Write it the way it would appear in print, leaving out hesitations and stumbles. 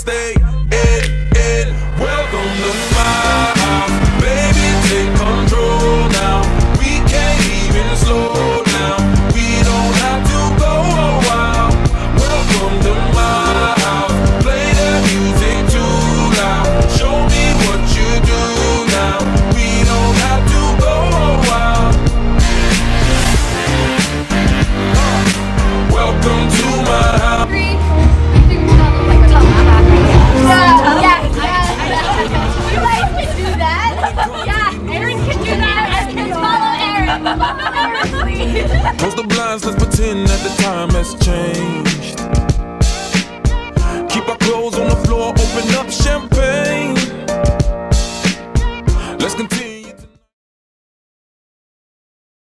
stay in. Welcome to my house, baby, take control now. We can't even slow down, we don't have to go a while. Welcome to my house, play the music too loud. Show me what you do now, we don't have to go a while. Welcome to my house. Close the blinds, let's pretend that the time has changed. Keep our clothes on the floor, open up champagne.